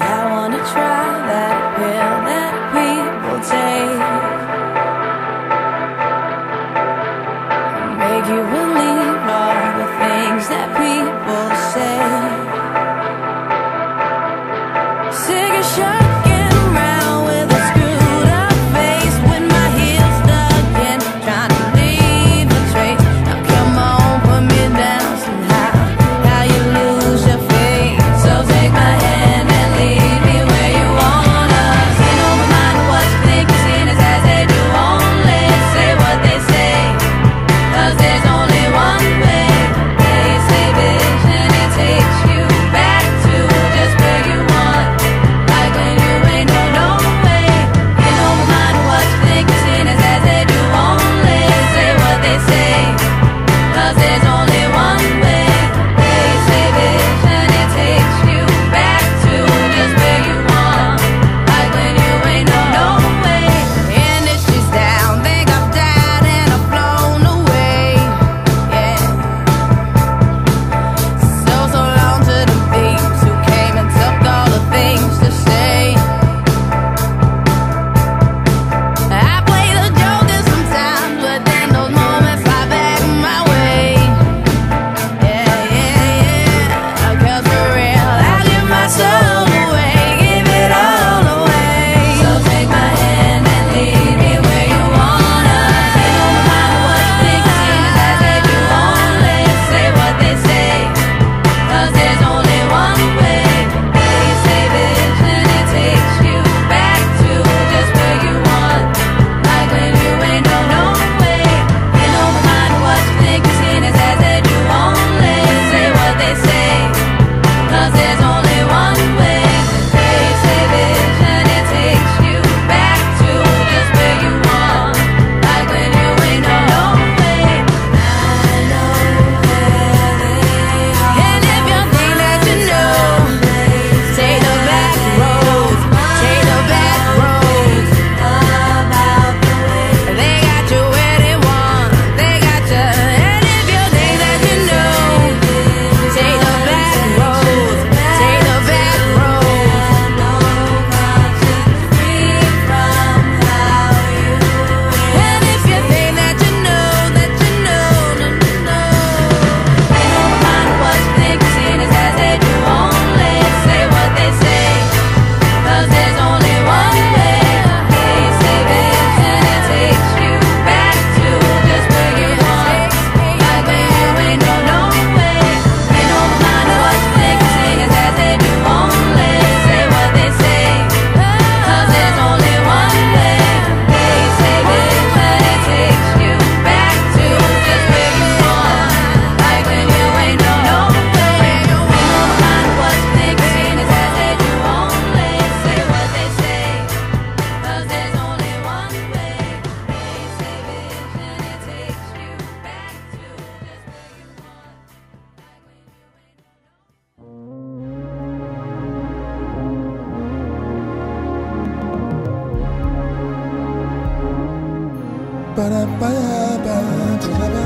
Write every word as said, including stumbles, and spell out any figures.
I wanna try that pill that people take, make you believe all the things that people say. Sick of shucking around with a screwed up face, with my heels stuck in, trying to leave a trace. Now come on, put me down somehow, how you lose your faith. So take my hand and lead me where you wanna. Ain't on my mind what you think you're seen as as they do. Only say what they say, 'cause there's only one way. They say vision, it takes you back to just where you want, like when you ain't no no way. Ain't on my mind what you think you're seen as as they do. Only say what they say, 'cause there's only one way. They say vision, it takes you back to just where you want, like when you ain't no no way. And if she's down, think I've died and I've flown away. Yeah. So so long to the thieves who came and took all the things to say. I play the joker sometimes, but then those moments fly back my way. Yeah, yeah, yeah. 'Cause for real, I give my soul away, give it all away. So take my hand and lead me where you wanna. Ain't no matter what you think you're seen as as they do. Only say what they say, 'cause there's only one way. They say vision, it takes you back to just where you want, like when you ain't no no way. Ain't no matter what you think you're seen as as they do. Only say what they say, 'cause there's only one way. They say vision, it takes you back to just where you want, like when you ain't no no way. I know where they are. And if you think that you know, take the back roads, take the back roads. About the way they got you where they want, they got you. And if you think that you know, take the back roads, take the back roads. No conscience free from how you live. And if you think that you know, that you know, no, no, no. Ain't no matter what you think you're seen as as they do. Only say what they say, 'cause there's only one way. They say vision, it takes you back to just where you want, like when you ain't no no way. Ain't no matter what you think you're seen as as they do. Only say what they say, 'cause there's only one way. They say vision, it takes you back to just where you want, like when you ain't no no way. Ain't no matter what you think you're seen as as they do. Only say what they say, 'cause there's only one way. They say vision, it takes you back to just where you want, like when you ain't no no way. Ba-da-ba-ba-ba-ba-ba.